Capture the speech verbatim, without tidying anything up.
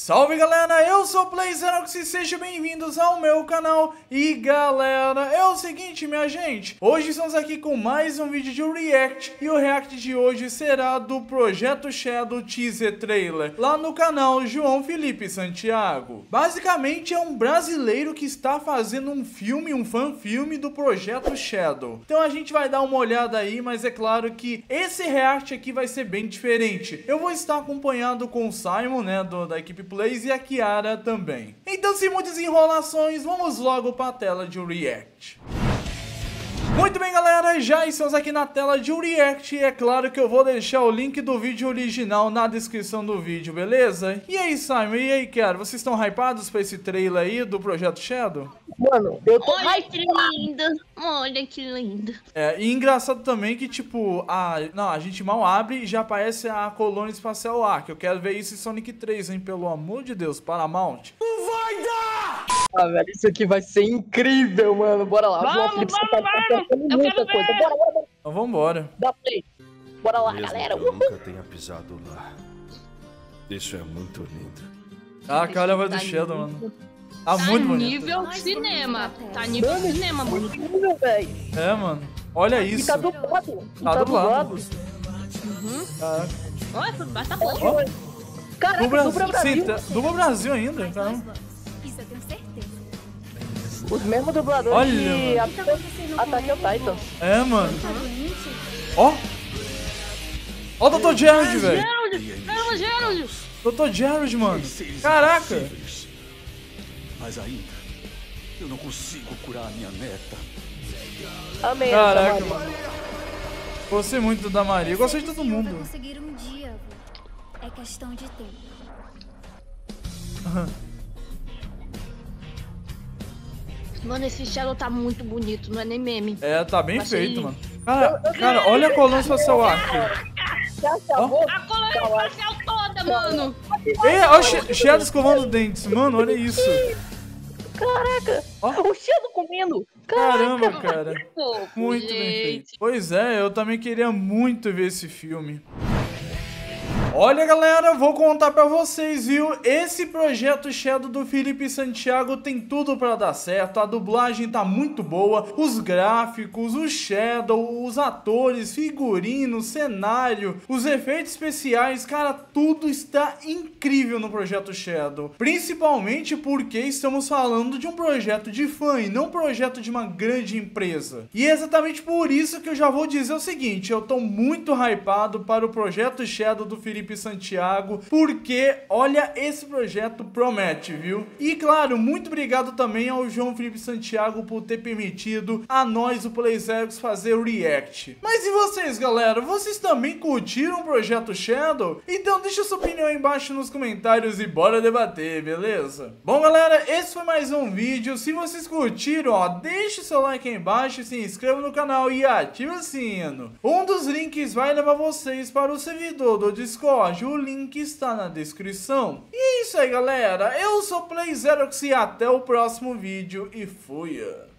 Salve galera, eu sou o PlayZerox e sejam bem-vindos ao meu canal. E galera, é o seguinte minha gente, hoje estamos aqui com mais um vídeo de React. E o React de hoje será do Projeto Shadow Teaser Trailer, lá no canal João Felipe Santiago. Basicamente é um brasileiro que está fazendo um filme, um fan-filme do Projeto Shadow. Então a gente vai dar uma olhada aí, mas é claro que esse React aqui vai ser bem diferente. Eu vou estar acompanhado com o Simon, né, do, da equipe Plays, e a Kiara também. Então, sem muitas enrolações, vamos logo para a tela de React. Muito bem galera, já estamos aqui na tela de React e é claro que eu vou deixar o link do vídeo original na descrição do vídeo, beleza? E aí Simon, e aí Kiara, vocês estão hypados pra esse trailer aí do Projeto Shadow? Mano, eu tô... Olha que lindo, olha que lindo. É, e engraçado também que tipo, a, não, a gente mal abre e já aparece a colônia espacial lá, que eu quero ver isso em Sonic três, hein, pelo amor de Deus, Paramount. Não vai dar! Ah, velho, isso aqui vai ser incrível, mano. Bora lá. Vamos, João Felipe, vamos, você tá vamos. pensando Eu muita quero coisa. ver. Bora, bora, bora. Então vambora. Dá play. Bora lá, Mesmo galera. que eu nunca tenha pisado lá. Isso é muito lindo. Ah, a cara vai do Tá Shadow, nível- mano. Tá Tá muito bonito. nível cinema, tá nível cinema, bonito. Incrível, velho. É, mano. Olha E isso. tá dublado. E Tá tá dublado. dublado. Caraca. Olha, tudo basta Ó, pouco. Caraca, Dubla, dubla Brasil. sim, tá- dubla Brasil ainda, então. Isso eu tenho certeza. Os mesmos dubladores Olha, de mano. O que tá acontecendo Attack on com ele? Titan. É, mano. Tá doente? Ó. Ó o doutor Gerald, velho. Gerald, não, Gerald. doutor Gerald, mano. Caraca. Mas ainda, eu não consigo curar a minha neta. Amei Caraca, essa, mano. Gostei muito da Maria. Gostei de todo Vai mundo. conseguir um dia, vô. É questão de tempo. Mano, esse Shadow tá muito bonito, não é nem meme. É, tá bem Achei feito, lindo. mano. Cara, cara, olha a colônia espacial aqui. Já acabou? A colônia espacial toda, mano. Ei, olha o She- Shadow escovando dentes. Mano, olha isso. Caraca. Ó. O Shadow comendo. Caramba, cara. Fofo, Muito bem gente. feito. Pois é, eu também queria muito ver esse filme. Olha galera, vou contar pra vocês, viu? Esse Projeto Shadow do Felipe Santiago tem tudo pra dar certo. A dublagem tá muito boa, os gráficos, o Shadow, os atores, figurinos, cenário, os efeitos especiais, cara, tudo está incrível no Projeto Shadow. Principalmente porque estamos falando de um projeto de fã e não um projeto de uma grande empresa. E é exatamente por isso que eu já vou dizer o seguinte, eu tô muito hypado para o Projeto Shadow do Felipe Santiago, porque olha, esse projeto promete, viu? E claro, muito obrigado também ao João Felipe Santiago por ter permitido a nós, o PlayZerox, fazer o React. Mas e vocês, galera? Vocês também curtiram o Projeto Shadow? Então deixa sua opinião aí embaixo nos comentários e bora debater, beleza? Bom, galera, esse foi mais um vídeo. Se vocês curtiram, ó, deixe seu like aí embaixo, se inscreva no canal e ative o sino. Um dos links vai levar vocês para o servidor do Discord. O link está na descrição. E é isso aí, galera. Eu sou o PlayZerox e até o próximo vídeo. E fui!